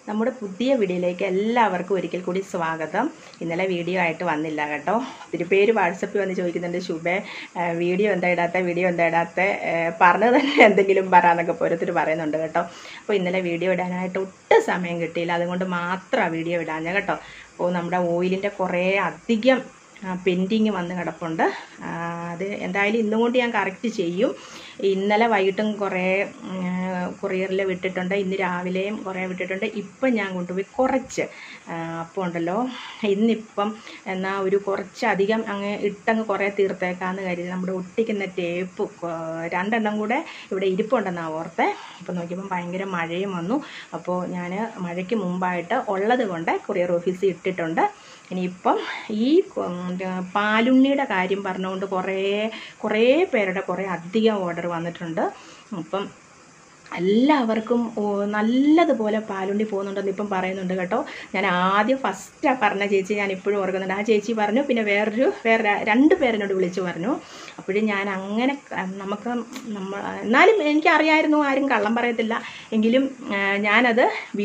നമ്മുടെ പുതിയ വീഡിയോയിലേക്ക് എല്ലാവർക്കും ഒരിക്കൽ കൂടി സ്വാഗതം. ഇന്നലെ വീഡിയോ ആയിട്ട് വന്നില്ല കേട്ടോ. ഒത്തിരി പേര് വാട്സപ്പിൽ വന്ന് ചോദിക്കുന്നുണ്ട്, ശുഭേ വീഡിയോ എന്താ ഇടാത്ത പറഞ്ഞത് തന്നെ എന്തെങ്കിലും പറയാന്നൊക്കെ ഓരോരുത്തർ പറയുന്നുണ്ട് കേട്ടോ. അപ്പോൾ ഇന്നലെ വീഡിയോ ഇടാനായിട്ട് ഒട്ടും സമയം കിട്ടിയില്ല, അതുകൊണ്ട് മാത്രമാണ് വീഡിയോ ഇടാഞ്ഞ കേട്ടോ. അപ്പോൾ നമ്മുടെ ഓയിലിൻ്റെ കുറേ അധികം പെൻഡിങ് വന്ന് കിടപ്പുണ്ട്. അത് എന്തായാലും ഇന്നും കൊണ്ട് ഞാൻ കറക്റ്റ് ചെയ്യും. ഇന്നലെ വൈകിട്ടും കുറേ കൊറിയറിൽ വിട്ടിട്ടുണ്ട്, ഇന്ന് രാവിലെയും കുറേ വിട്ടിട്ടുണ്ട്. ഇപ്പം ഞാൻ കൊണ്ടുപോയി കുറച്ച് അപ്പോൾ ഉണ്ടല്ലോ, ഇന്നിപ്പം എന്നാൽ ഒരു കുറച്ചധികം ഇട്ടങ്ങ് കുറേ തീർത്തേക്കാന്ന് കരുതി നമ്മുടെ ഒട്ടിക്കുന്ന ടേപ്പ് 2 എണ്ണം കൂടെ ഇവിടെ ഇരിപ്പുണ്ടെന്നാണ് ഓർത്തെ. അപ്പോൾ നോക്കിയപ്പം ഭയങ്കര മഴയും വന്നു. അപ്പോൾ ഞാൻ മഴയ്ക്ക് മുമ്പായിട്ട് ഉള്ളത് കൊണ്ട് കൊറിയർ ഓഫീസിൽ ഇട്ടിട്ടുണ്ട്. ഇനിയിപ്പം ഈ പാലുണ്ണിയുടെ കാര്യം പറഞ്ഞുകൊണ്ട് കുറേ പേരുടെ കുറേ അധികം ഓർഡർ വന്നിട്ടുണ്ട്. അപ്പം എല്ലാവർക്കും നല്ലതുപോലെ പാലുണ്ണി പോകുന്നുണ്ടെന്ന് ഇപ്പം പറയുന്നുണ്ട് കേട്ടോ. ഞാൻ ആദ്യം ഫസ്റ്റാണ് പറഞ്ഞ ചേച്ചി ഞാൻ ഇപ്പോഴും ഓർക്കുന്നുണ്ട്. ആ ചേച്ചി പറഞ്ഞു, പിന്നെ വേറെ 2 പേരെന്നോട് വിളിച്ചു പറഞ്ഞു. അപ്പോഴും ഞാൻ അങ്ങനെ എന്നാലും എനിക്കറിയായിരുന്നു, ആരും കള്ളം പറയത്തില്ല. എങ്കിലും ഞാനത്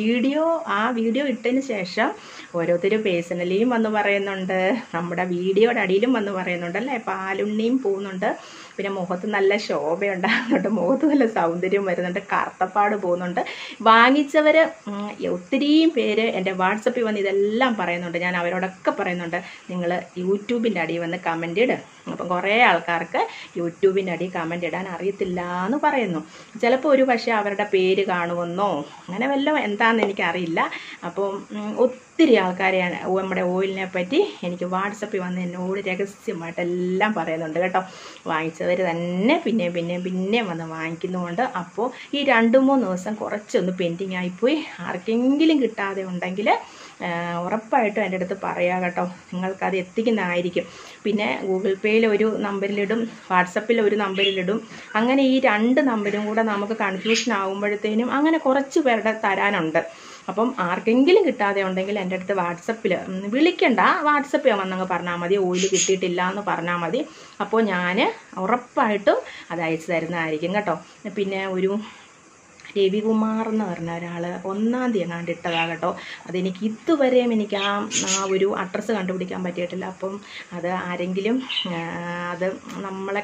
ആ വീഡിയോ ഇട്ടതിന് ശേഷം ഓരോരുത്തരും പേഴ്സണലിയും വന്ന് പറയുന്നുണ്ട്, നമ്മുടെ വീഡിയോയുടെ അടിയിലും വന്ന് പറയുന്നുണ്ട് അല്ലേ, പാലുണ്ണിയും പോകുന്നുണ്ട്, പിന്നെ മുഖത്ത് നല്ല ശോഭയുണ്ടാകുന്നുണ്ട്, മുഖത്ത് നല്ല സൗന്ദര്യം വരുന്നുണ്ട്, കറുത്തപ്പാട് പോകുന്നുണ്ട്. വാങ്ങിച്ചവർ ഒത്തിരിയും പേര് എൻ്റെ വാട്സപ്പിൽ വന്ന് ഇതെല്ലാം പറയുന്നുണ്ട്. ഞാൻ അവരോടൊക്കെ പറയുന്നുണ്ട്, നിങ്ങൾ യൂട്യൂബിൻ്റെ അടിയിൽ വന്ന് കമൻ്റ് ഇട്. അപ്പം കുറേ ആൾക്കാർക്ക് യൂട്യൂബിൻ്റെ അടിയിൽ കമൻ്റ് ഇടാൻ അറിയത്തില്ല എന്ന് പറയുന്നു. ചിലപ്പോൾ ഒരു പക്ഷേ അവരുടെ പേര് കാണുമെന്നോ അങ്ങനെ വല്ലതും എന്താണെന്ന് എനിക്കറിയില്ല. അപ്പം ഒത്തിരി ആൾക്കാരെ നമ്മുടെ ഓയിലിനെ പറ്റി എനിക്ക് വാട്സപ്പിൽ വന്ന് എന്നോട് രഹസ്യമായിട്ടെല്ലാം പറയുന്നുണ്ട് കേട്ടോ. വാങ്ങിച്ചവർ തന്നെ പിന്നെ വന്ന് വാങ്ങിക്കുന്നുമുണ്ട്. അപ്പോൾ ഈ 2-3 ദിവസം കുറച്ചൊന്ന് പെൻഡിങ് ആയിപ്പോയി. ആർക്കെങ്കിലും കിട്ടാതെ ഉണ്ടെങ്കിൽ ഉറപ്പായിട്ടും എൻ്റെ അടുത്ത് പറയാം കേട്ടോ, നിങ്ങൾക്കത് എത്തിക്കുന്നതായിരിക്കും. പിന്നെ ഗൂഗിൾ പേയിൽ ഒരു നമ്പറിലിടും, വാട്സപ്പിൽ ഒരു നമ്പറിലിടും. അങ്ങനെ ഈ 2 നമ്പരും കൂടെ നമുക്ക് കൺഫ്യൂഷൻ ആകുമ്പോഴത്തേനും അങ്ങനെ കുറച്ച് പേരുടെ തരാനുണ്ട്. അപ്പം ആർക്കെങ്കിലും കിട്ടാതെ ഉണ്ടെങ്കിൽ എൻ്റെ അടുത്ത് വാട്സപ്പിൽ വിളിക്കണ്ട, വാട്സപ്പിൽ വന്നങ്ങ് പറഞ്ഞാൽ മതി, ഓയിൽ കിട്ടിയിട്ടില്ല എന്ന് പറഞ്ഞാൽ മതി. അപ്പോൾ ഞാൻ ഉറപ്പായിട്ടും അത് അയച്ചു തരുന്നതായിരിക്കും കേട്ടോ. പിന്നെ ഒരു രവികുമാർ എന്ന് പറഞ്ഞ ഒരാൾ 1-ാം തീയതി എങ്ങാണ്ട് ഇട്ടതാണ് കേട്ടോ. അതെനിക്ക് ഇതുവരെയും എനിക്ക് ആ ഒരു അഡ്രസ്സ് കണ്ടുപിടിക്കാൻ പറ്റിയിട്ടില്ല. അപ്പം അത് ആരെങ്കിലും അത് നമ്മളെ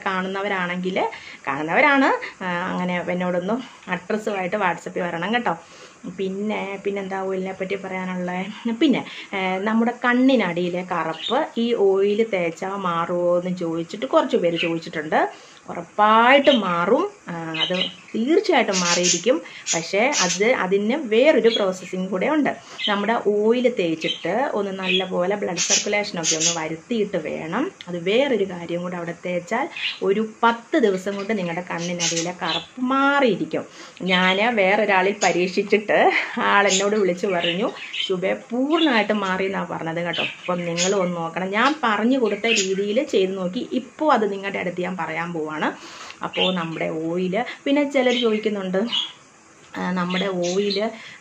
കാണുന്നവരാണ് അങ്ങനെ എന്നോടൊന്ന് അഡ്രസ്സുമായിട്ട് വാട്സപ്പിൽ വരണം കേട്ടോ. പിന്നെന്താ ഓയിലിനെ പറ്റി പറയാനുള്ളത്? പിന്നെ നമ്മുടെ കണ്ണിനടിയിലെ കറുപ്പ് ഈ ഓയിൽ തേച്ചാൽ മാറുമോ എന്ന് ചോദിച്ചിട്ട് കുറച്ച് പേര് ചോദിച്ചിട്ടുണ്ട്. ഉറപ്പായിട്ടും മാറും, അത് തീർച്ചയായിട്ടും മാറിയിരിക്കും. പക്ഷേ അതിന് വേറൊരു പ്രോസസ്സിങ് കൂടെ ഉണ്ട്. നമ്മുടെ ഓയിൽ തേച്ചിട്ട് ഒന്ന് നല്ലപോലെ ബ്ലഡ് സർക്കുലേഷനൊക്കെ ഒന്ന് വരുത്തിയിട്ട് വേണം. അത് വേറൊരു കാര്യം കൂടെ അവിടെ തേച്ചാൽ ഒരു 10 ദിവസം കൊണ്ട് നിങ്ങളുടെ കണ്ണിനടിയിലെ കറുപ്പ് മാറിയിരിക്കും. ഞാൻ വേറൊരാളിൽ പരീക്ഷിച്ചിട്ട് ആളെന്നോട് വിളിച്ച് പറഞ്ഞു, ശുഭേ പൂർണ്ണമായിട്ട് മാറി എന്നാണ് പറഞ്ഞത് കേട്ടോ. അപ്പം നിങ്ങൾ ഒന്ന് നോക്കണം. ഞാൻ പറഞ്ഞു കൊടുത്ത രീതിയിൽ ചെയ്ത് നോക്കി. ഇപ്പോൾ അത് നിങ്ങളുടെ അടുത്ത് ഞാൻ പറയാൻ പോവാണ്. അപ്പോൾ നമ്മുടെ ഓയില്, പിന്നെ ചിലർ ചോദിക്കുന്നുണ്ട് നമ്മുടെ ഓയില്,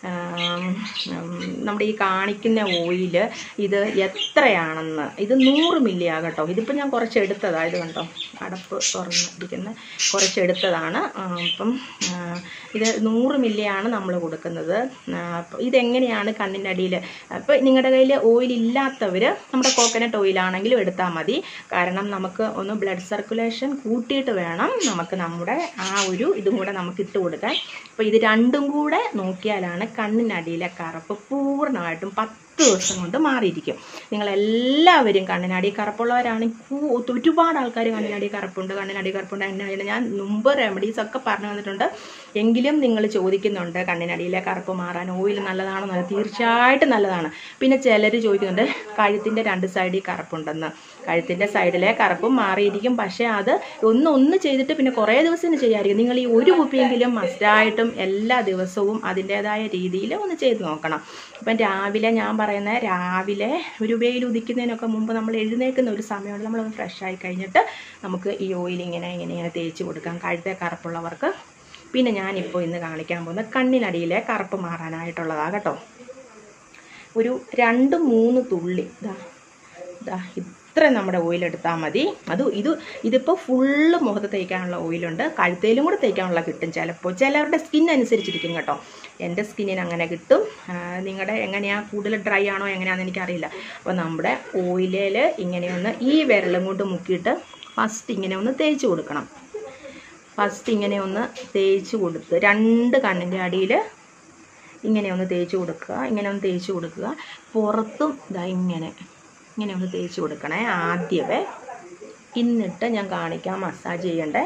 നമ്മുടെ ഈ കാണിക്കുന്ന ഓയില് ഇത് എത്രയാണെന്ന്. ഇത് 100 മില്ലി ആകട്ടോ. ഇതിപ്പോൾ ഞാൻ കുറച്ച് എടുത്തതാണ്, ഇത് കണ്ടോ, അടപ്പ് തുറന്നിരിക്കുന്ന കുറച്ചെടുത്തതാണ്. അപ്പം ഇത് 100 മില്ലിയാണ് നമ്മൾ കൊടുക്കുന്നത്. ഇതെങ്ങനെയാണ് കണ്ണിൻ്റെ അടിയിൽ? അപ്പോൾ നിങ്ങളുടെ കയ്യിൽ ഓയിൽ ഇല്ലാത്തവർ നമ്മുടെ കോക്കനട്ട് ഓയിലാണെങ്കിലും എടുത്താൽ മതി. കാരണം നമുക്ക് ഒന്ന് ബ്ലഡ് സർക്കുലേഷൻ കൂട്ടിയിട്ട് വേണം നമുക്ക് നമ്മുടെ ആ ഒരു ഇതും കൂടെ നമുക്ക് ഇട്ട് കൊടുക്കാൻ. അപ്പോൾ ഇത് 2ഉം കൂടെ നോക്കിയാലാണ് കണ്ണിനടിയിലെ കറുപ്പ് പൂർണ്ണമായിട്ടും 10 ദിവസം കൊണ്ട് മാറിയിരിക്കും. നിങ്ങളെല്ലാവരും കണ്ണിനടി കറുപ്പുള്ളവരാണെങ്കിൽ ഒരുപാട് ആൾക്കാർ കണ്ണിനടി കറുപ്പുണ്ട് എന്നാണ് ഞാൻ മുമ്പ് റെമഡീസ് ഒക്കെ പറഞ്ഞു വന്നിട്ടുണ്ട്. എങ്കിലും നിങ്ങൾ ചോദിക്കുന്നുണ്ട് കണ്ണിനടിയിലെ കറുപ്പ് മാറാൻ ഓയിൽ നല്ലതാണോ? തീർച്ചയായിട്ടും നല്ലതാണ്. പിന്നെ ചിലർ ചോദിക്കുന്നുണ്ട് കഴുത്തിൻ്റെ 2 സൈഡിൽ കറുപ്പുണ്ടെന്ന്. കഴുത്തിൻ്റെ സൈഡിലെ കറുപ്പും മാറിയിരിക്കും. പക്ഷേ അത് ഒന്ന് ചെയ്തിട്ട് പിന്നെ കുറേ ദിവസത്തിന് ചെയ്യാതിരിക്കും. നിങ്ങൾ ഈ ഒരു കുപ്പിയെങ്കിലും മസ്റ്റായിട്ടും എല്ലാ ദിവസവും അതിൻ്റേതായ രീതിയിൽ ഒന്ന് ചെയ്ത് നോക്കണം. അപ്പം രാവിലെ ഞാൻ പറയുന്നത്, രാവിലെ ഒരു വെയിൽ ഉദിക്കുന്നതിനൊക്കെ മുമ്പ് നമ്മൾ എഴുന്നേൽക്കുന്ന ഒരു സമയമുണ്ട്, നമ്മളൊന്ന് ഫ്രഷായി കഴിഞ്ഞിട്ട് നമുക്ക് ഈ ഓയിൽ ഇങ്ങനെ തേച്ച് കൊടുക്കാം കഴുത്തെ കറുപ്പുള്ളവർക്ക്. പിന്നെ ഞാനിപ്പോൾ ഇന്ന് കാണിക്കാൻ പോകുന്നത് കണ്ണിനടിയിലെ കറുപ്പ് മാറാനായിട്ടുള്ളതാണ് കേട്ടോ. ഒരു 2-3 തുള്ളി ഇത്രയും നമ്മുടെ ഓയിലെടുത്താൽ മതി. ഇതിപ്പോൾ ഫുള്ള് മുഖത്ത് തേക്കാനുള്ള ഓയിലുണ്ട്, കഴുത്തേലും കൂടെ തേക്കാനുള്ള കിട്ടും ചിലപ്പോൾ. ചിലവരുടെ സ്കിൻ അനുസരിച്ചിരിക്കും കേട്ടോ. എൻ്റെ സ്കിന്നിന് അങ്ങനെ കിട്ടും. നിങ്ങളുടെ എങ്ങനെയാണ്, കൂടുതൽ ഡ്രൈ ആണോ എങ്ങനെയാണെന്ന് എനിക്കറിയില്ല. അപ്പോൾ നമ്മുടെ ഓയിലിൽ ഇങ്ങനെയൊന്ന് ഈ വിരലും കൊണ്ട് മുക്കിയിട്ട് ഫസ്റ്റ് ഇങ്ങനെ ഒന്ന് തേച്ച് കൊടുക്കണം. ഫസ്റ്റ് ഇങ്ങനെ ഒന്ന് തേച്ച് കൊടുത്ത് 2 കണ്ണിൻ്റെ അടിയിൽ ഇങ്ങനെ ഒന്ന് തേച്ച് കൊടുക്കുക. പുറത്തും ഇതാ ഇങ്ങനെ ഒന്ന് തേച്ച് കൊടുക്കണേ ആദ്യമേ. എന്നിട്ട് ഞാൻ കാണിക്കാം മസാജ് ചെയ്യണ്ടേ.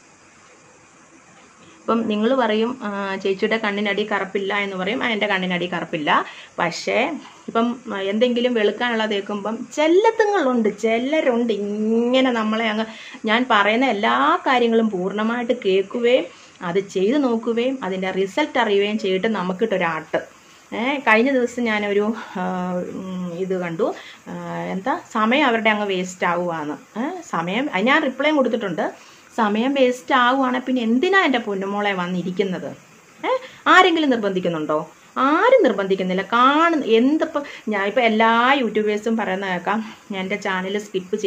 ഇപ്പം നിങ്ങൾ പറയും ചേച്ചിയുടെ കണ്ണിനടി കറുപ്പില്ല എന്ന് പറയും. എൻ്റെ കണ്ണിനടി കറുപ്പില്ല. പക്ഷേ ഇപ്പം എന്തെങ്കിലും വെളുക്കാനുള്ള തേക്കുമ്പം ചിലരുണ്ട് ഇങ്ങനെ നമ്മളെ ഞാൻ പറയുന്ന എല്ലാ കാര്യങ്ങളും പൂർണ്ണമായിട്ട് കേൾക്കുകയും അത് ചെയ്ത് നോക്കുകയും അതിൻ്റെ റിസൾട്ട് അറിയുകയും ചെയ്തിട്ട് നമുക്കിട്ടൊരാട്ട്. കഴിഞ്ഞ ദിവസം ഞാനൊരു ഇത് കണ്ടു, സമയം അവരുടെ വേസ്റ്റ് ആവുകയാണ്. സമയം ഞാൻ റിപ്ലൈയും കൊടുത്തിട്ടുണ്ട്. സമയം വേസ്റ്റ് ആവുകയാണ്, പിന്നെ എന്തിനാ എൻ്റെ പൊന്നുമോളെ വന്നിരിക്കുന്നത്? ആരെങ്കിലും നിർബന്ധിക്കുന്നുണ്ടോ? ആരും നിർബന്ധിക്കുന്നില്ല. എന്തിപ്പോൾ ഞാനിപ്പോൾ എല്ലാ യൂട്യൂബേഴ്സും പറയുന്ന കേൾക്കാം, എൻ്റെ ചാനൽ സ്കിപ്പ്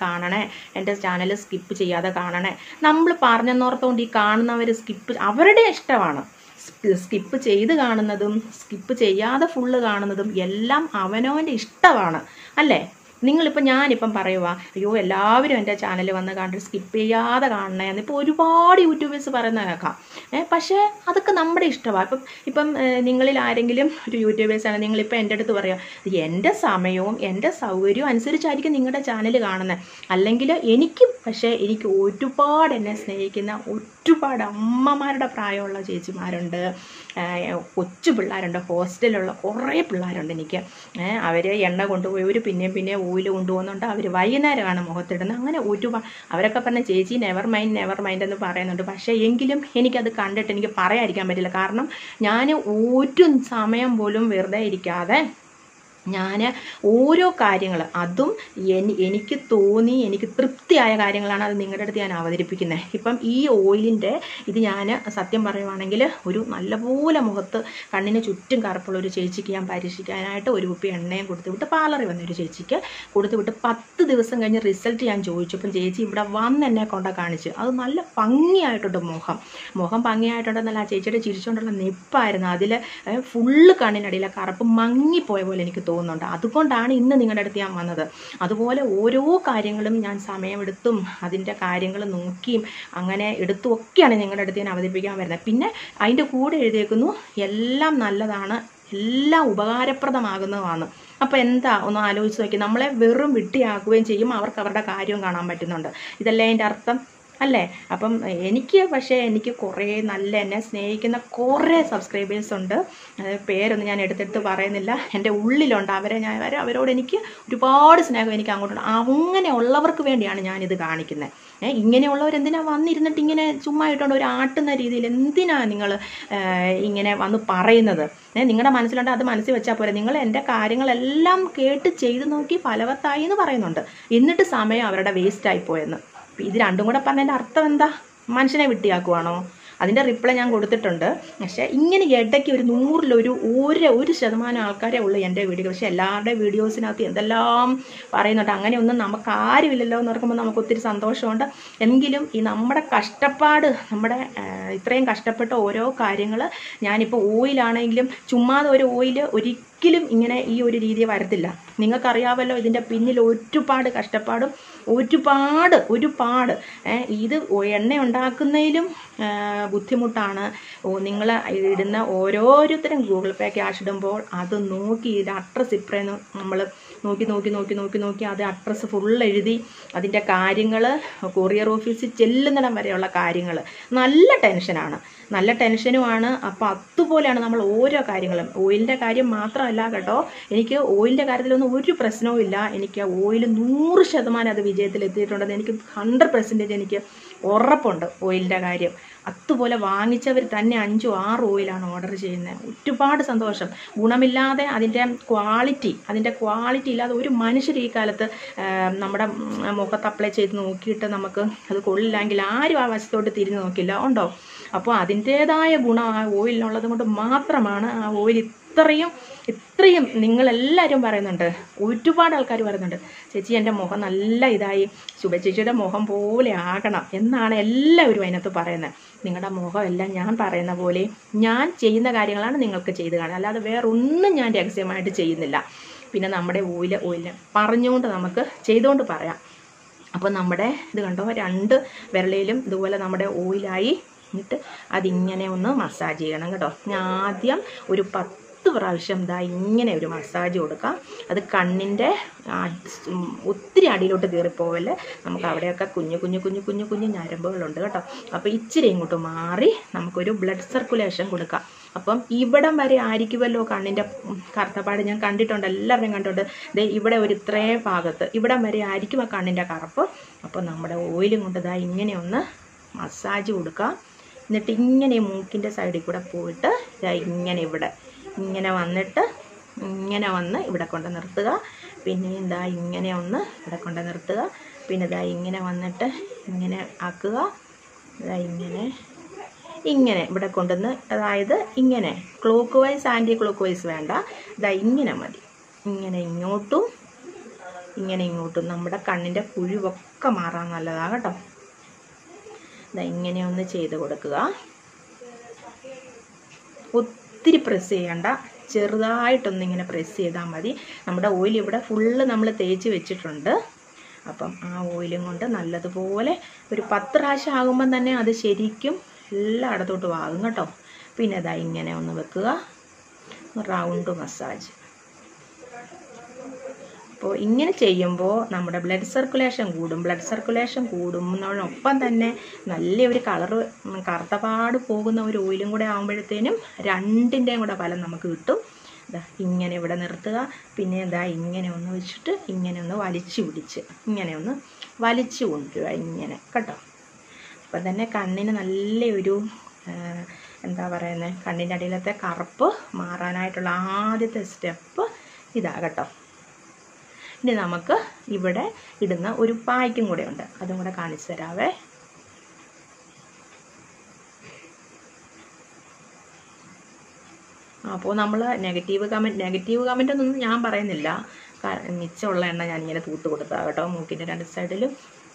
ചെയ്യാതെ കാണണേ. നമ്മൾ പറഞ്ഞെന്നോർത്തുകൊണ്ട് ഈ കാണുന്നവർ അവരുടെ ഇഷ്ടമാണ്. സ്കിപ്പ് ചെയ്ത് കാണുന്നതും സ്കിപ്പ് ചെയ്യാതെ ഫുള്ള് കാണുന്നതും എല്ലാം അവനവൻ്റെ ഇഷ്ടമാണ് അല്ലേ? ഞാനിപ്പം പറയുക, അയ്യോ എല്ലാവരും എൻ്റെ ചാനൽ വന്ന് കണ്ടിട്ട് സ്കിപ്പ് ചെയ്യാതെ കാണണേ എന്ന് ഇപ്പോൾ ഒരുപാട് യൂട്യൂബേഴ്സ് പറയുന്ന കേൾക്കാം. പക്ഷേ അതൊക്കെ നമ്മുടെ ഇഷ്ടമാണ്. ഇപ്പം നിങ്ങളിൽ ആരെങ്കിലും ഒരു യൂട്യൂബേഴ്സാണ്, നിങ്ങളിപ്പോൾ എൻ്റെ അടുത്ത് പറയുക എൻ്റെ സമയവും എൻ്റെ സൗകര്യവും അനുസരിച്ചായിരിക്കും നിങ്ങളുടെ ചാനൽ കാണുന്നത്. അല്ലെങ്കിൽ എനിക്ക് ഒരുപാട് എന്നെ സ്നേഹിക്കുന്ന ഒരുപാട് അമ്മമാരുടെ പ്രായമുള്ള ചേച്ചിമാരുണ്ട്, കൊച്ചു പിള്ളേരുണ്ട്, ഹോസ്റ്റലിലുള്ള കുറേ പിള്ളേരുണ്ട് എനിക്ക്. അവർ എണ്ണ കൊണ്ടുപോയവർ പിന്നെ ഓയിൽ കൊണ്ടുപോകുന്നുണ്ട്, അവർ വൈകുന്നേരമാണ് മുഖത്തിടുന്നത്. അങ്ങനെ ഒരുപാട് അവരൊക്കെ പറഞ്ഞ ചേച്ചി നെവർ മൈൻഡ് എന്ന് പറയുന്നുണ്ട്. പക്ഷേ എങ്കിലും എനിക്കത് കണ്ടിട്ട് എനിക്ക് പറയാതിരിക്കാൻ പറ്റില്ല. കാരണം ഞാൻ ഒരു സമയം പോലും വെറുതെ ഇരിക്കാതെ ഞാൻ ഓരോ കാര്യങ്ങൾ അതും എനിക്ക് തൃപ്തിയായ കാര്യങ്ങളാണ് അത് നിങ്ങളുടെ അടുത്ത് ഞാൻ അവതരിപ്പിക്കുന്നത്. ഇപ്പം ഈ ഓയിലിൻ്റെ ഇത് ഞാൻ സത്യം പറയുവാണെങ്കിൽ ഒരു നല്ലപോലെ മുഖത്ത് കണ്ണിന് ചുറ്റും കറുപ്പുള്ള ഒരു ചേച്ചിക്ക് ഞാൻ പരീക്ഷിക്കാനായിട്ട് ഒരു കുപ്പി എണ്ണയും കൊടുത്തുവിട്ട് പാർലറിൽ വന്നൊരു ചേച്ചിക്ക് കൊടുത്തുവിട്ട് 10 ദിവസം കഴിഞ്ഞ് റിസൾട്ട് ഞാൻ ചോദിച്ചപ്പം ചേച്ചി ഇവിടെ വന്ന് എന്നെ കൊണ്ട കാണിച്ച്. അത് നല്ല ഭംഗിയായിട്ടുണ്ട് മുഖം ഭംഗിയായിട്ടുണ്ടെന്നല്ല, ആ ചേച്ചിയുടെ ചിരിച്ചുകൊണ്ടുള്ള നിപ്പായിരുന്നു. അതിൽ ഫുള്ള് കണ്ണിനടിയിലെ കറുപ്പ് മങ്ങിപ്പോയ പോലെ എനിക്ക് തോന്നുന്നുണ്ട്. അതുകൊണ്ടാണ് ഇന്ന് നിങ്ങളുടെ അടുത്ത് ഞാൻ വന്നത്. അതുപോലെ ഓരോ കാര്യങ്ങളും ഞാൻ സമയമെടുത്തും അതിൻ്റെ കാര്യങ്ങൾ നോക്കിയും അങ്ങനെ എടുത്തും ഒക്കെയാണ് നിങ്ങളുടെ അടുത്ത് ഞാൻ അവതരിപ്പിക്കാൻ വരുന്നത്. പിന്നെ അതിൻ്റെ കൂടെ എഴുതിയേക്കുന്നു എല്ലാം നല്ലതാണ്, എല്ലാം ഉപകാരപ്രദമാകുന്നതാണ്. അപ്പോൾ എന്താ ഒന്ന് ആലോചിച്ച് നോക്കി, നമ്മളെ വെറും വിട്ടിയാക്കുകയും ചെയ്യും, അവർക്ക് അവരുടെ കാര്യവും കാണാൻ പറ്റുന്നുണ്ട്. ഇതല്ലേ അതിൻ്റെ അർത്ഥം അല്ലേ? അപ്പം എനിക്ക് കുറേ നല്ല എന്നെ സ്നേഹിക്കുന്ന കുറേ സബ്സ്ക്രൈബേഴ്സ് ഉണ്ട്. പേരൊന്നും ഞാൻ എടുത്തെടുത്ത് പറയുന്നില്ല, എൻ്റെ ഉള്ളിലുണ്ട്. അവരോട് എനിക്ക് ഒരുപാട് സ്നേഹം എനിക്ക് അങ്ങോട്ടുണ്ട്. അങ്ങനെയുള്ളവർക്ക് വേണ്ടിയാണ് ഞാനിത് കാണിക്കുന്നത്. ഇങ്ങനെയുള്ളവരെന്തിനാ വന്നിരുന്നിട്ട് ഇങ്ങനെ ചുമ്മാ ഇട്ടുകൊണ്ട് ഒരു ആട്ടുന്ന രീതിയിൽ എന്തിനാ നിങ്ങൾ ഇങ്ങനെ വന്ന് പറയുന്നത്? നിങ്ങളുടെ മനസ്സിലുണ്ട്, അത് മനസ്സിൽ വെച്ചാൽ പോരെ. നിങ്ങൾ എൻ്റെ കാര്യങ്ങളെല്ലാം കേട്ട് ചെയ്ത് നോക്കി ഫലവത്തായി എന്ന് പറയുന്നുണ്ട്, എന്നിട്ട് സമയം അവരുടെ വേസ്റ്റായി പോയെന്ന്. ഇത് രണ്ടും കൂടെ പറഞ്ഞതിൻ്റെ അർത്ഥം എന്താ? മനുഷ്യനെ വിട്ടിയാക്കുവാണോ? അതിൻ്റെ റിപ്ലൈ ഞാൻ കൊടുത്തിട്ടുണ്ട്. പക്ഷേ ഇങ്ങനെ ഇടയ്ക്ക് ഒരു 100% ആൾക്കാരെ ഉള്ളൂ എൻ്റെ വീഡിയോ. പക്ഷേ എല്ലാവരുടെ വീഡിയോസിനകത്ത് എന്തെല്ലാം പറയുന്നുണ്ട്. അങ്ങനെയൊന്നും നമുക്ക് ആരുമില്ലല്ലോ എന്ന് ഓർക്കുമ്പോൾ നമുക്ക് ഒത്തിരി സന്തോഷമുണ്ട്. എങ്കിലും ഈ നമ്മുടെ കഷ്ടപ്പാട്, നമ്മുടെ ഇത്രയും കഷ്ടപ്പെട്ട ഓരോ കാര്യങ്ങൾ, ഞാനിപ്പോൾ ഓയിലാണെങ്കിലും ചുമ്മാതെ ഒരു ഓയിൽ ഒരിക്കലും ഇങ്ങനെ ഈ ഒരു രീതി വരത്തില്ല. നിങ്ങൾക്കറിയാമല്ലോ ഇതിൻ്റെ പിന്നിൽ ഒരുപാട് കഷ്ടപ്പാടും ഒരുപാട് ഇത് എണ്ണ ഉണ്ടാക്കുന്നതിലും ബുദ്ധിമുട്ടാണ്. നിങ്ങൾ ഇടുന്ന ഓരോരുത്തരും ഗൂഗിൾ പേ ക്യാഷ് ഇടുമ്പോൾ അത് നോക്കി ഇത് അഡ്രസ്സ് ഇപ്പറേന്ന് നമ്മൾ നോക്കി അത് അഡ്രസ്സ് ഫുൾ എഴുതി അതിൻ്റെ കാര്യങ്ങൾ കൊറിയർ ഓഫീസിൽ ചെല്ലുന്നിടം വരെയുള്ള കാര്യങ്ങൾ നല്ല ടെൻഷനുമാണ്. അപ്പോൾ അതുപോലെയാണ് നമ്മൾ ഓരോ കാര്യങ്ങളും. ഓയിലിൻ്റെ കാര്യം മാത്രമല്ല കേട്ടോ, എനിക്ക് ഓയിലിൻ്റെ കാര്യത്തിലൊന്നും ഒരു പ്രശ്നവും ഇല്ല. എനിക്ക് ഓയിൽ 100% അത് വിജയത്തിലെത്തിയിട്ടുണ്ടെന്ന് എനിക്ക് 100% എനിക്ക് ഉറപ്പുണ്ട് ഓയിലിൻ്റെ കാര്യം. അതുപോലെ വാങ്ങിച്ചവർ തന്നെ 5-6 ഓയിലാണ് ഓർഡർ ചെയ്യുന്നത്. ഒരുപാട് സന്തോഷം. ഗുണമില്ലാതെ അതിൻ്റെ ക്വാളിറ്റി ഇല്ലാതെ ഒരു മനുഷ്യർ ഈ കാലത്ത് നമ്മുടെ മുഖത്ത് അപ്ലൈ ചെയ്ത് നോക്കിയിട്ട് നമുക്ക് അത് കൊള്ളില്ലെങ്കിൽ ആരും ആ വശത്തോട്ട് തിരിഞ്ഞ് നോക്കില്ല, ഉണ്ടോ? അപ്പോൾ അതിൻ്റേതായ ഗുണം ആ ഓയിലിനുള്ളത് കൊണ്ട് മാത്രമാണ് ആ ഓയിൽ ഇത്രയും നിങ്ങളെല്ലാവരും പറയുന്നുണ്ട്, ഒരുപാട് ആൾക്കാർ പറയുന്നുണ്ട്, ചേച്ചി എൻ്റെ മുഖം നല്ല ഇതായി, ശുഭ ചേച്ചിയുടെ മുഖം പോലെ ആകണം എന്നാണ് എല്ലാവരും അതിനകത്ത് പറയുന്നത്. നിങ്ങളുടെ മുഖം എല്ലാം ഞാൻ പറയുന്ന പോലെ ഞാൻ ചെയ്യുന്ന കാര്യങ്ങളാണ് നിങ്ങൾക്ക് ചെയ്ത് കാണുക, അല്ലാതെ വേറൊന്നും ഞാൻ രഹസ്യമായിട്ട് ചെയ്യുന്നില്ല. പിന്നെ നമ്മുടെ ഓയില് പറഞ്ഞുകൊണ്ട് നമുക്ക് ചെയ്തുകൊണ്ട് പറയാം. അപ്പോൾ നമ്മുടെ ഇത് കണ്ടോ, 2 വിരലിലും ഇതുപോലെ നമ്മുടെ ഓയിലായി. എന്നിട്ട് അതിങ്ങനെ ഒന്ന് മസാജ് ചെയ്യണം കേട്ടോ. ഞാൻ ആദ്യം ഒരു 10 പ്രാവശ്യം ഇങ്ങനെ ഒരു മസാജ് കൊടുക്കാം. അത് കണ്ണിൻ്റെ ഒത്തിരി അടിയിലോട്ട് കയറിപ്പോവല്ലേ, നമുക്ക് അവിടെയൊക്കെ കുഞ്ഞു ഞരമ്പുകളുണ്ട് കേട്ടോ. അപ്പോൾ ഇച്ചിരി ഇങ്ങോട്ട് മാറി നമുക്കൊരു ബ്ലഡ് സർക്കുലേഷൻ കൊടുക്കാം. അപ്പം ഇവിടം വരെ ആയിരിക്കുമല്ലോ കണ്ണിൻ്റെ കറുത്തപ്പാട്, ഞാൻ കണ്ടിട്ടുണ്ട്, എല്ലാവരും കണ്ടിട്ടുണ്ട്. ഇവിടെ ഒരു ഇത്രയും ഭാഗത്ത് ഇവിടം വരെ ആയിരിക്കും ആ കണ്ണിൻ്റെ കറുപ്പ്. അപ്പോൾ നമ്മുടെ ഓയിലും കൊണ്ട് ഇങ്ങനെ ഒന്ന് മസാജ് കൊടുക്കാം. എന്നിട്ട് ഇങ്ങനെ മൂക്കിൻ്റെ സൈഡിൽ കൂടെ പോയിട്ട് ഇങ്ങനെ ഇങ്ങനെ വന്നിട്ട് ഇങ്ങനെ വന്ന് ഇവിടെ കൊണ്ട് നിർത്തുക. പിന്നെ ഇങ്ങനെ ഒന്ന് ഇവിടെ കൊണ്ട് നിർത്തുക. പിന്നെ ഇങ്ങനെ വന്നിട്ട് ഇങ്ങനെ ആക്കുക. ഇങ്ങനെ ഇവിടെ കൊണ്ടുവന്ന്, അതായത് ഇങ്ങനെ clockwise anticlockwise വേണ്ട, ഇങ്ങനെ മതി. ഇങ്ങനെ ഇങ്ങോട്ടും നമ്മുടെ കണ്ണിൻ്റെ കുഴിവൊക്കെ മാറാൻ നല്ലതാണ് കേട്ടോ. ഇങ്ങനെ ഒന്ന് ചെയ്ത് കൊടുക്കുക. ഒത്തിരി പ്രസ് ചെയ്യണ്ട, ചെറുതായിട്ടൊന്നിങ്ങനെ പ്രസ് ചെയ്താൽ മതി. നമ്മുടെ ഓയിൽ ഇവിടെ ഫുള്ള് നമ്മൾ തേച്ച് വെച്ചിട്ടുണ്ട്. അപ്പം ആ ഓയിലും കൊണ്ട് നല്ലതുപോലെ ഒരു 10 പ്രാവശ്യം ആകുമ്പം തന്നെ അത് ശരിക്കും എല്ലായിടത്തോട്ടും ആകും കേട്ടോ. പിന്നെ ഇങ്ങനെ ഒന്ന് വെക്കുക, റൗണ്ട് മസാജ്. അപ്പോൾ ഇങ്ങനെ ചെയ്യുമ്പോൾ നമ്മുടെ ബ്ലഡ് സർക്കുലേഷൻ കൂടുന്നതിനൊപ്പം തന്നെ നല്ലൊരു കറുത്തപാട് പോകുന്ന ഒരു ഓയിലും കൂടെ ആകുമ്പോഴത്തേനും 2ൻ്റെയും കൂടെ ഫലം നമുക്ക് കിട്ടും. ഇങ്ങനെ ഇവിടെ നിർത്തുക. പിന്നെ ഇങ്ങനെ ഒന്ന് വെച്ചിട്ട് ഇങ്ങനെ ഒന്ന് വലിച്ചു പിടിച്ച് ഇങ്ങനെ ഒന്ന് വലിച്ചു കൊണ്ടുവരിക ഇങ്ങനെ കേട്ടോ. അപ്പം തന്നെ കണ്ണിന് നല്ലൊരു കണ്ണിൻ്റെ അടിയിലത്തെ കറുപ്പ് മാറാനായിട്ടുള്ള ആദ്യത്തെ സ്റ്റെപ്പ് കേട്ടോ. ഇനി നമുക്ക് ഇവിടെ ഇടുന്ന ഒരു പായ്ക്കും കൂടെ ഉണ്ട്, അതും കൂടെ കാണിച്ചു തരാവേ. അപ്പോൾ നമ്മൾ നെഗറ്റീവ് കമൻ്റ് ഒന്നും ഞാൻ പറയുന്നില്ല. മിച്ചമുള്ള എണ്ണ ഞാനിങ്ങനെ തൂത്ത് കൊടുത്താൽ കേട്ടോ മൂക്കിൻ്റെ 2 സൈഡിലും.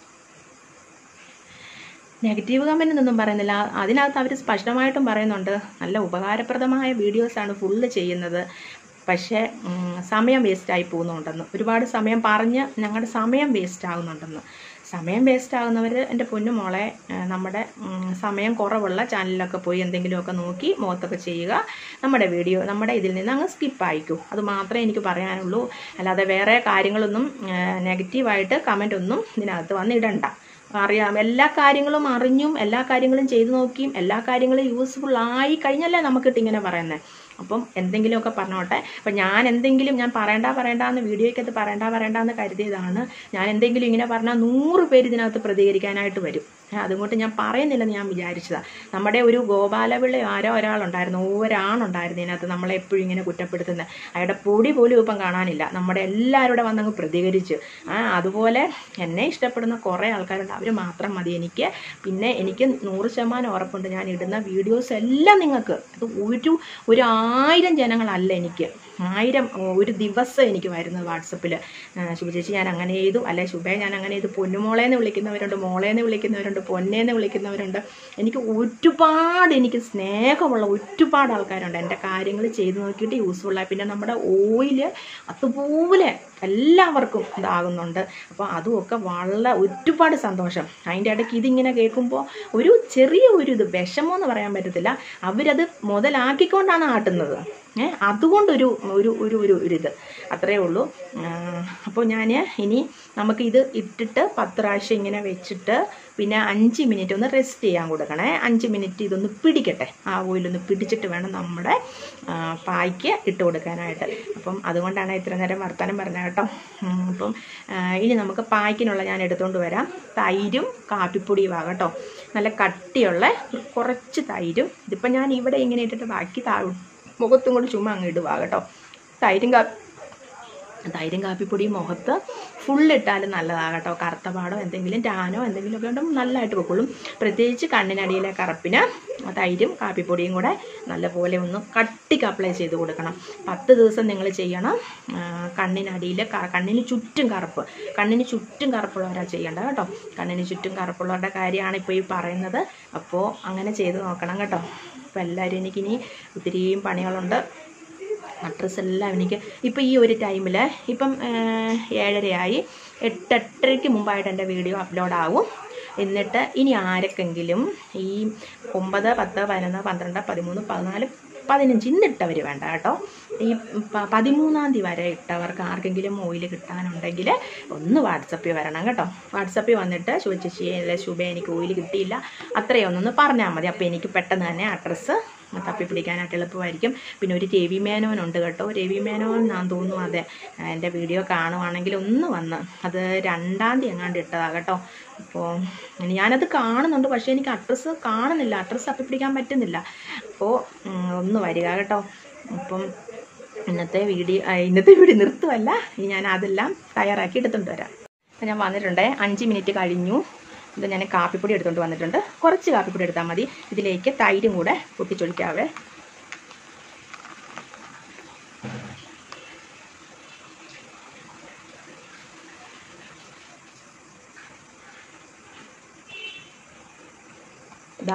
നെഗറ്റീവ് കമൻ്റ് ഒന്നും പറയുന്നില്ല, അതിനകത്ത് അവർ സ്പഷ്ടമായിട്ടും പറയുന്നുണ്ട് നല്ല ഉപകാരപ്രദമായ വീഡിയോസാണ് ഫുള്ള് ചെയ്യുന്നത്, പക്ഷേ സമയം വേസ്റ്റായി പോകുന്നുണ്ടെന്ന്. ഒരുപാട് സമയം പറഞ്ഞ് ഞങ്ങളുടെ സമയം വേസ്റ്റ് ആകുന്നുണ്ടെന്ന്. സമയം വേസ്റ്റ് ആകുന്നവർ എൻ്റെ പൊന്നു മോളെ, നമ്മുടെ സമയം കുറവുള്ള ചാനലിലൊക്കെ പോയി എന്തെങ്കിലുമൊക്കെ നോക്കി മുഖത്തൊക്കെ ചെയ്യുക. നമ്മുടെ വീഡിയോ നമ്മുടെ ഇതിൽ നിന്ന് അങ്ങ് സ്കിപ്പായിക്കും. അത് മാത്രമേ എനിക്ക് പറയാനുള്ളൂ. അല്ലാതെ വേറെ കാര്യങ്ങളൊന്നും നെഗറ്റീവായിട്ട് കമൻ്റ് ഒന്നും ഇതിനകത്ത് വന്നിടണ്ട. അറിയാം, എല്ലാ കാര്യങ്ങളും അറിഞ്ഞും എല്ലാ കാര്യങ്ങളും ചെയ്തു നോക്കിയും എല്ലാ കാര്യങ്ങളും യൂസ്ഫുൾ ആയി കഴിഞ്ഞല്ലേ നമുക്കിട്ട് ഇങ്ങനെ പറയുന്നത്. അപ്പം എന്തെങ്കിലുമൊക്കെ പറഞ്ഞോട്ടെ. അപ്പം ഞാൻ പറയണ്ടെന്ന് വീഡിയോയ്ക്കകത്ത് പറയണ്ടെന്ന് കരുതിയതാണ്. ഞാൻ എന്തെങ്കിലും ഇങ്ങനെ പറഞ്ഞാൽ 100 പേര് ഇതിനകത്ത് പ്രതികരിക്കാനായിട്ട് വരും. അതുകൊണ്ട് ഞാൻ പറയുന്നില്ലെന്ന് ഞാൻ വിചാരിച്ചതാണ്. നമ്മുടെ ഒരു ഗോപാലപിള്ള ഒരാളുണ്ടായിരുന്നു, ഒരാണുണ്ടായിരുന്നു ഇതിനകത്ത് നമ്മളെ എപ്പോഴും ഇങ്ങനെ കുറ്റപ്പെടുത്തുന്നത്. അയാളുടെ പൊടി പോലും ഇപ്പം കാണാനില്ല. നമ്മുടെ എല്ലാവരുടെ വന്നങ്ങ് പ്രതികരിച്ച്. അതുപോലെ എന്നെ ഇഷ്ടപ്പെടുന്ന കുറേ ആൾക്കാരുണ്ട്, അവർ മാത്രം മതി എനിക്ക്. പിന്നെ എനിക്ക് 100% ഉറപ്പുണ്ട്, ഞാൻ ഇടുന്ന വീഡിയോസ് എല്ലാം നിങ്ങൾക്ക് അത് 1000 ജനങ്ങളല്ല എനിക്ക് 1000 ഒരു ദിവസം എനിക്ക് വരുന്നത് വാട്സപ്പിൽ. ശുഭ ചേച്ചി ഞാൻ അങ്ങനെ ചെയ്തു, അല്ലെ ശുഭയെ ഞാൻ അങ്ങനെ ചെയ്തു. പൊന്നുമോളേന്ന് വിളിക്കുന്നവരുണ്ട്, മോളേന്ന് വിളിക്കുന്നവരുണ്ട്, പൊന്നേന്ന് വിളിക്കുന്നവരുണ്ട്. എനിക്ക് സ്നേഹമുള്ള ഒരുപാട് ആൾക്കാരുണ്ട്. എൻ്റെ കാര്യങ്ങൾ ചെയ്ത് നോക്കിയിട്ട് യൂസ്ഫുള്ളായി. പിന്നെ നമ്മുടെ ഓയില് അതുപോലെ എല്ലാവർക്കും ഇതാകുന്നുണ്ട്. അപ്പോൾ അതുമൊക്കെ ഒരുപാട് സന്തോഷം. അതിൻ്റെ ഇടയ്ക്ക് ഇതിങ്ങനെ കേൾക്കുമ്പോൾ ഒരു ചെറിയ ഇത് വിഷമമെന്ന് പറയാൻ പറ്റത്തില്ല. അവരത് മുതലാക്കിക്കൊണ്ടാണ് ആട്ടുന്നത്. അതുകൊണ്ടൊരു ഇത് അത്രയേ ഉള്ളൂ. അപ്പോൾ ഞാൻ ഇനി നമുക്കിത് ഇട്ടിട്ട് 10 പ്രാവശ്യം ഇങ്ങനെ വെച്ചിട്ട് പിന്നെ 5 മിനിറ്റ് ഒന്ന് റെസ്റ്റ് ചെയ്യാൻ കൊടുക്കണേ. 5 മിനിറ്റ് ഇതൊന്ന് പിടിക്കട്ടെ, ആ ഓയിലൊന്ന് പിടിച്ചിട്ട് വേണം നമ്മുടെ പായ്ക്ക് ഇട്ട് കൊടുക്കാനായിട്ട്. അപ്പം അതുകൊണ്ടാണ് ഇത്ര നേരം വർത്തമാനം പറഞ്ഞത് കേട്ടോ. അപ്പം ഇനി നമുക്ക് പായ്ക്കിനുള്ള ഞാൻ എടുത്തുകൊണ്ട് വരാം. തൈരും കാപ്പിപ്പൊടിയും കേട്ടോ, നല്ല കട്ടിയുള്ള കുറച്ച് തൈരും. ഇതിപ്പോൾ ഞാൻ ഇവിടെ ഇങ്ങനെ ഇട്ടിട്ട് ബാക്കി മുഖത്തും കൂടി ചുമ്മാ അങ്ങ് ഇടുക കേട്ടോ. തൈരും തൈരും കാപ്പിപ്പൊടിയും മുഖത്ത് ഫുള്ളിട്ടാലും നല്ലതാണ് കേട്ടോ. കറുത്ത പാടോ എന്തെങ്കിലും ടാനോ എന്തെങ്കിലുമൊക്കെ ഉണ്ടെങ്കിൽ നല്ലതായിട്ട് പൊക്കോളും. പ്രത്യേകിച്ച് കണ്ണിനടിയിലെ കറുപ്പിന് തൈരും കാപ്പിപ്പൊടിയും കൂടെ നല്ലപോലെ ഒന്ന് കട്ടിക്ക് അപ്ലൈ ചെയ്ത് കൊടുക്കണം. 10 ദിവസം നിങ്ങൾ ചെയ്യണം. കണ്ണിനടിയിൽ കണ്ണിന് ചുറ്റും കറുപ്പുള്ളവരാണ് ചെയ്യേണ്ടത് കേട്ടോ. കണ്ണിന് ചുറ്റും കറുപ്പുള്ളവരുടെ കാര്യമാണ് ഇപ്പോൾ ഈ പറയുന്നത്. അപ്പോൾ അങ്ങനെ ചെയ്ത് നോക്കണം കേട്ടോ. അപ്പോൾ എല്ലാവരും എനിക്കിനി ഒത്തിരിയും പണികളുണ്ട്. ഡ്രസ്സ് എല്ലാം എനിക്ക് ഇപ്പോൾ ഈ ഒരു ടൈമിൽ ഇപ്പം 7:30 8:30 മുമ്പായിട്ട് എൻ്റെ വീഡിയോ അപ്ലോഡ് ആവും. എന്നിട്ട് ഇനി ആരൊക്കെങ്കിലും ഈ 9, 10, 11, 12, 13, 14, 15 ഇന്നിട്ടവർ വേണ്ട കേട്ടോ. ഈ 13-ാം തീയതി വരെ ഇട്ടവർക്ക് ആർക്കെങ്കിലും ഓയിൽ കിട്ടാനുണ്ടെങ്കിൽ ഒന്ന് വാട്സപ്പിൽ വരണം കേട്ടോ. വാട്സപ്പിൽ വന്നിട്ട് ചോദിച്ചേച്ചി ശുഭ എനിക്ക് ഓയിൽ കിട്ടിയില്ല അത്രയും ഒന്നൊന്ന് പറഞ്ഞാൽ മതി. അപ്പോൾ എനിക്ക് പെട്ടെന്ന് തന്നെ അഡ്രസ്സ് തപ്പി പിടിക്കാനായിട്ട് എളുപ്പമായിരിക്കും. പിന്നെ ഒരു രവി മേനോനുണ്ട് കേട്ടോ. രവി മേനോൻ ഞാൻ തോന്നുന്നു അതെ എൻ്റെ വീഡിയോ കാണുവാണെങ്കിൽ ഒന്ന് വന്ന് അത് 2-ാം തീയതി എങ്ങാണ്ട് ഇട്ടതാണ് കേട്ടോ. അപ്പോൾ ഞാനത് കാണുന്നുണ്ട്, പക്ഷേ എനിക്ക് അഡ്രസ്സ് കാണുന്നില്ല, അഡ്രസ്സ് തപ്പി പിടിക്കാൻ പറ്റുന്നില്ല. അപ്പോൾ ഒന്ന് വരിക കേട്ടോ. അപ്പം ഇന്നത്തെ വീഡിയോ നിർത്തുമല്ല, ഞാൻ അതെല്ലാം തയ്യാറാക്കി എടുത്തുകൊണ്ട് വരാം. ഞാൻ വന്നിട്ടുണ്ട്. 5 മിനിറ്റ് കഴിഞ്ഞു. ഇത് ഞാൻ കാപ്പിപ്പൊടി എടുത്തുകൊണ്ട് വന്നിട്ടുണ്ട്. കുറച്ച് കാപ്പിപ്പൊടി എടുത്താൽ മതി. ഇതിലേക്ക് തൈരും കൂടെ പൊട്ടിച്ചൊഴിക്കാവേ. ഇതാ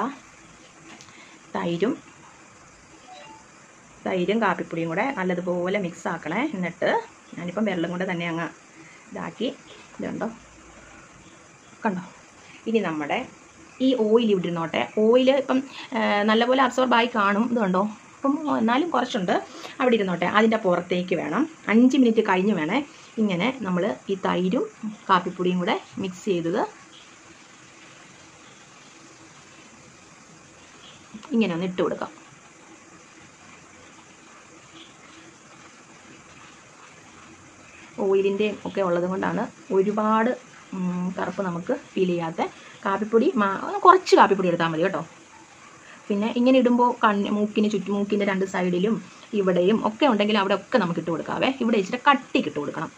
തൈരും കാപ്പിപ്പൊടിയും കൂടെ നല്ലതുപോലെ മിക്സ് ആക്കണേ. എന്നിട്ട് ഞാനിപ്പം വെള്ളം കൊണ്ട് തന്നെ അങ്ങ് ഇതാക്കി ഇതുണ്ടോ കണ്ടോ. ഇനി നമ്മുടെ ഈ ഓയിൽ ഇവിടെ ഇരുന്നോട്ടെ. ഓയിൽ ഇപ്പം നല്ലപോലെ അബ്സോർബായി കാണും. ഇത് കണ്ടോ. അപ്പം എന്നാലും കുറച്ചുണ്ട്, അവിടെ ഇരുന്നോട്ടെ. അതിൻ്റെ പുറത്തേക്ക് വേണം 5 മിനിറ്റ് കഴിഞ്ഞ് വേണേ ഇങ്ങനെ നമ്മൾ ഈ തൈരും കാപ്പിപ്പൊടിയും കൂടെ മിക്സ് ചെയ്തത് ഇങ്ങനെ ഒന്ന് ഇട്ട് കൊടുക്കാം. ഓയിലിൻ്റെ ഒക്കെ ഉള്ളത് കൊണ്ടാണ് ഒരുപാട് കറുപ്പ് നമുക്ക് ഫീൽ ചെയ്യാത്ത. കാപ്പിപ്പൊടി കുറച്ച് കാപ്പിപ്പൊടി എടുത്താൽ മതി കേട്ടോ. പിന്നെ ഇങ്ങനെ ഇടുമ്പോൾ മൂക്കിന് ചുറ്റും മൂക്കിൻ്റെ 2 സൈഡിലും ഇവിടെയും ഒക്കെ ഉണ്ടെങ്കിൽ അവിടെ ഒക്കെ നമുക്ക് ഇട്ട് കൊടുക്കാവേ. ഇവിടെ ഇച്ചിരി കട്ടിക്ക് ഇട്ട് കൊടുക്കണം.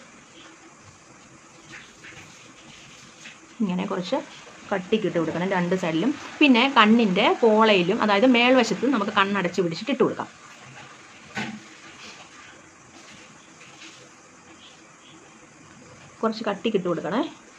ഇങ്ങനെ കുറച്ച് കട്ടിക്ക് ഇട്ട് കൊടുക്കണം 2 സൈഡിലും. പിന്നെ കണ്ണിൻ്റെ പോളയിലും, അതായത് മേൽവശത്ത് നമുക്ക് കണ്ണടച്ച് പിടിച്ചിട്ട് ഇട്ട് കൊടുക്കാം. കുറച്ച് കട്ടിക്ക് ഇട്ട് കൊടുക്കണേ.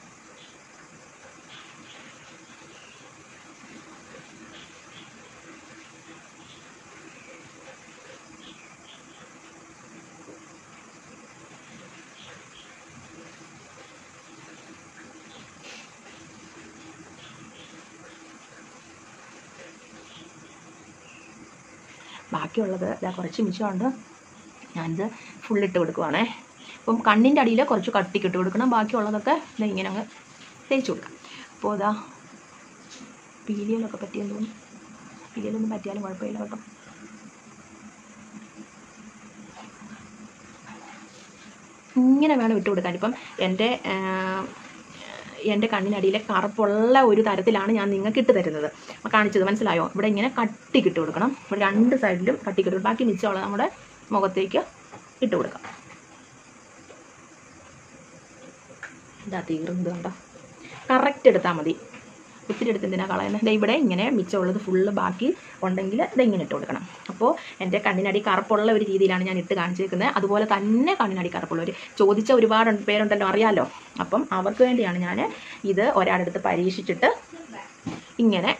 ബാക്കിയുള്ളത് കുറച്ച് മിച്ചമുണ്ട്, ഞാനിത് ഫുള്ളിട്ട് കൊടുക്കുവാണേ. അപ്പം കണ്ണിൻ്റെ അടിയിൽ കുറച്ച് കട്ടിക്കിട്ട് കൊടുക്കണം. ബാക്കിയുള്ളതൊക്കെ ഇങ്ങനെ അങ്ങ് തേച്ച് കൊടുക്കാം. അപ്പോൾ അതാ പീലിയലൊക്കെ പറ്റിയെന്ന് തോന്നുന്നു. പീലിയലൊന്നും പറ്റിയാലും കുഴപ്പമില്ല കേട്ടോ. ഇങ്ങനെ വേണം ഇട്ട് കൊടുക്കാൻ. ഇപ്പം എൻ്റെ കണ്ണിനടിയിലെ കറുപ്പുള്ള ഒരു തരത്തിലാണ് ഞാൻ നിങ്ങൾക്ക് ഇട്ട് തരുന്നത്, കാണിച്ചത് മനസ്സിലായോ. ഇവിടെ ഇങ്ങനെ കട്ടിക്കിട്ട് കൊടുക്കണം. ഇവിടെ 2 സൈഡിലും കട്ടിക്കിട്ട് കൊടുക്കും. ബാക്കി മിച്ചമുള്ള നമ്മുടെ മുഖത്തേക്ക് ഇട്ട് കൊടുക്കാം. ഇതാ തീർന്നത് കണ്ടോ. കറക്റ്റ് എടുത്താൽ മതി, ഒത്തിരി എടുത്തെന്തിനാ കളയുന്നത്. ഇവിടെ ഇങ്ങനെ മിച്ചമുള്ളത് ഫുള്ള് ബാക്കി ഉണ്ടെങ്കിൽ ഇതെങ്ങനെ ഇട്ട് കൊടുക്കണം. അപ്പോൾ എൻ്റെ കണ്ണിനടി കറുപ്പുള്ള ഒരു രീതിയിലാണ് ഞാൻ ഇട്ട് കാണിച്ചേക്കുന്നത്. അതുപോലെ തന്നെ കണ്ണിനടി കറുപ്പുള്ളവർ ചോദിച്ച ഒരുപാട് പേരുണ്ടല്ലോ, അറിയാമല്ലോ. അപ്പം അവർക്ക് വേണ്ടിയാണ് ഞാൻ ഇത് ഒരാളെടുത്ത് പരീക്ഷിച്ചിട്ട് ഇങ്ങനെ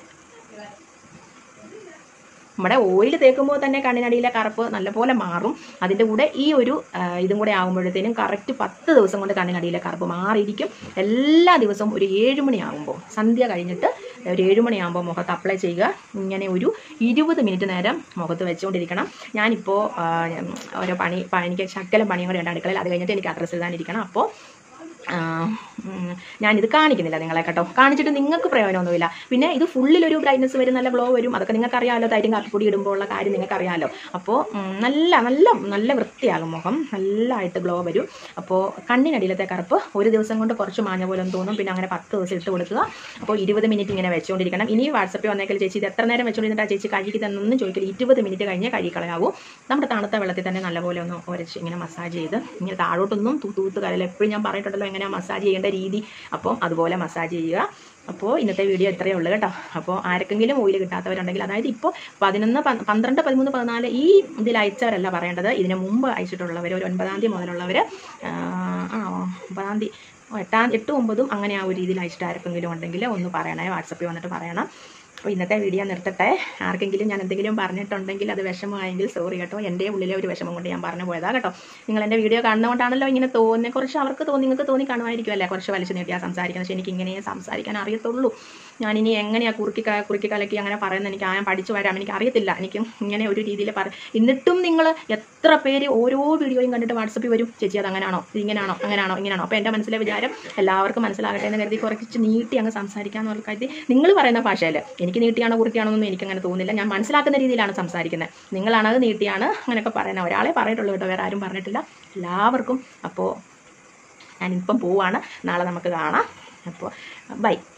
നമ്മുടെ ഓയിൽ തേക്കുമ്പോൾ തന്നെ കണ്ണിനടിയിലെ കറുപ്പ് നല്ലപോലെ മാറും. അതിൻ്റെ കൂടെ ഈ ഒരു ഇതും കൂടെ ആകുമ്പോഴത്തേനും കറക്റ്റ് 10 ദിവസം കൊണ്ട് കണ്ണിനടിയിലെ കറുപ്പ് മാറിയിരിക്കും. എല്ലാ ദിവസവും ഒരു 7 മണിയാകുമ്പോൾ, സന്ധ്യ കഴിഞ്ഞിട്ട് ഒരു 7 മണിയാകുമ്പോൾ മുഖത്ത് അപ്ലൈ ചെയ്യുക. ഇങ്ങനെ ഒരു 20 മിനിറ്റ് നേരം മുഖത്ത് വെച്ചുകൊണ്ടിരിക്കണം. ഞാനിപ്പോൾ ഓരോ എനിക്ക് ശകലം പണിയും കൂടെ ഉണ്ട് അടുക്കളയിൽ. അത് കഴിഞ്ഞിട്ട് എനിക്ക് അഡ്രസ്സ് എഴുതാനിരിക്കണം. അപ്പോൾ ഞാനിത് കാണിക്കുന്നില്ല നിങ്ങളെ കേട്ടോ, കാണിച്ചിട്ട് നിങ്ങൾക്ക് പ്രയോജനമൊന്നുമില്ല. പിന്നെ ഇത് ഫുള്ളിലൊരു ബ്രൈറ്റ്നസ് വരും, നല്ല ഗ്ലോ വരും, അതൊക്കെ നിങ്ങൾക്കറിയാമല്ലോ, തൈരും കാപ്പിപ്പൊടി ഇടുമ്പോൾ ഉള്ള കാര്യം നിങ്ങൾക്കറിയാമല്ലോ. അപ്പോൾ നല്ല നല്ല നല്ല വൃത്തിയാകും മുഖം, നല്ലതായിട്ട് ഗ്ലോ വരും. അപ്പോൾ കണ്ണിനടിയിലത്തെ കറുപ്പ് ഒരു ദിവസം കൊണ്ട് കുറച്ച് മാഞ്ഞ പോലെ തോന്നും, പിന്നെ അങ്ങനെ 10 ദിവസം ഇട്ട് കൊടുക്കുക. അപ്പോൾ 20 മിനിറ്റ് ഇങ്ങനെ വെച്ചുകൊണ്ടിരിക്കണം. ഇനി വാട്സപ്പിൽ വന്നേക്കൽ ചേച്ചി ഇത് എത്ര നേരം വെച്ചുകൊണ്ടിരുന്നിട്ട് ചേച്ചി കഴുകി തന്നൊന്നും ചോദിക്കില്ല, 20 മിനിറ്റ് കഴിഞ്ഞ് കഴുകിക്കളയാവൂ. നമ്മുടെ തണുത്ത വെള്ളത്തിൽ തന്നെ നല്ലപോലെ ഒന്ന് ഉരച്ച് ഇങ്ങനെ മസാജ് ചെയ്ത് ഇങ്ങനെ താഴോട്ടൊന്നും തൂത്ത് കരയില്ല. എപ്പോഴും ഞാൻ പറഞ്ഞിട്ടുണ്ടല്ലോ എങ്ങനെയാണ് മസാജ് ചെയ്യേണ്ട രീതി, അപ്പം അതുപോലെ മസാജ് ചെയ്യുക. അപ്പോൾ ഇന്നത്തെ വീഡിയോ ഇത്രയേ ഉള്ളൂ കേട്ടോ. അപ്പോൾ ആർക്കെങ്കിലും ഓയിൽ കിട്ടാത്തവരുണ്ടെങ്കിൽ, അതായത് ഇപ്പോൾ 11, 12, 13, 14 ഈ ഇതിൽ അയച്ചവരല്ല പറയേണ്ടത്, ഇതിന് മുമ്പ് അയച്ചിട്ടുള്ളവർ, ഒരു 9-ാം തീയതി മുതലുള്ളവർ, 9-ാം തീയതി 8, 9 അങ്ങനെ ആ ഒരു രീതിയിൽ അയച്ചിട്ട് ആർക്കെങ്കിലും ഉണ്ടെങ്കിൽ ഒന്ന് പറയണേ, വാട്സപ്പിൽ വന്നിട്ട് പറയണം. അപ്പോൾ ഇന്നത്തെ വീഡിയോ നിർത്തട്ടെ. ആർക്കെങ്കിലും ഞാൻ എന്തെങ്കിലും പറഞ്ഞിട്ടുണ്ടെങ്കിൽ അത് വിഷമമായെങ്കിൽ സോറി കേട്ടോ, എൻ്റെ ഉള്ളിലെ ഒരു വിഷമം കൊണ്ട് ഞാൻ പറഞ്ഞു പോയതാ കേട്ടോ. നിങ്ങൾ എൻ്റെ വീഡിയോ കാണുന്നതുകൊണ്ടാണല്ലോ ഇങ്ങനെ തോന്നുന്നത്, കുറച്ച് അവർക്ക് തോന്നി, നിങ്ങൾക്ക് തോന്നി കാണുമായിരിക്കുമല്ലേ, കുറച്ച് വലിച്ചു നീട്ടിയാൽ സംസാരിക്കുന്നത്. പക്ഷേ എനിക്ക് ഇങ്ങനെ സംസാരിക്കാൻ അറിയത്തുള്ളൂ. ഞാനിനി എങ്ങനെയാണ് കുറുക്കി കലക്കി അങ്ങനെ പറയുന്നത് എനിക്ക് ഞാൻ പഠിച്ചു വരാം, എനിക്ക് അറിയത്തില്ല. എനിക്ക് ഇങ്ങനെ ഒരു രീതിയിൽ എന്നിട്ടും നിങ്ങൾ എത്ര പേര് ഓരോ വീഡിയോയും കണ്ടിട്ട് വാട്സപ്പിൽ വരും, ചേച്ചി അത് അങ്ങനെയാണോ, ഇങ്ങനെയാണോ, അങ്ങനെയാണോ, ഇങ്ങനെയാണോ. അപ്പോൾ എൻ്റെ മനസ്സിലെ വിചാരം എല്ലാവർക്കും മനസ്സിലാകട്ടെ എന്ന് കരുതി കുറച്ച് നീട്ടി അങ്ങ് സംസാരിക്കാമെന്നുള്ള കരുതി, നിങ്ങൾ പറയുന്ന ഭാഷയിൽ എനിക്ക് നീട്ടിയാണോ കുറുക്കിയാണോ എന്നൊന്നും എനിക്കങ്ങനെ തോന്നുന്നില്ല. ഞാൻ മനസ്സിലാക്കുന്ന രീതിയിലാണ് സംസാരിക്കുന്നത്. നിങ്ങളാണത് നീട്ടിയാണ് അങ്ങനെയൊക്കെ പറയുന്നത്. ഒരാളെ പറഞ്ഞിട്ടുള്ളൂ കേട്ടോ, വേറെ ആരും പറഞ്ഞിട്ടില്ല, എല്ലാവർക്കും. അപ്പോൾ ഞാനിപ്പം പോവാണ്, നാളെ നമുക്ക് കാണാം. അപ്പോൾ ബൈ.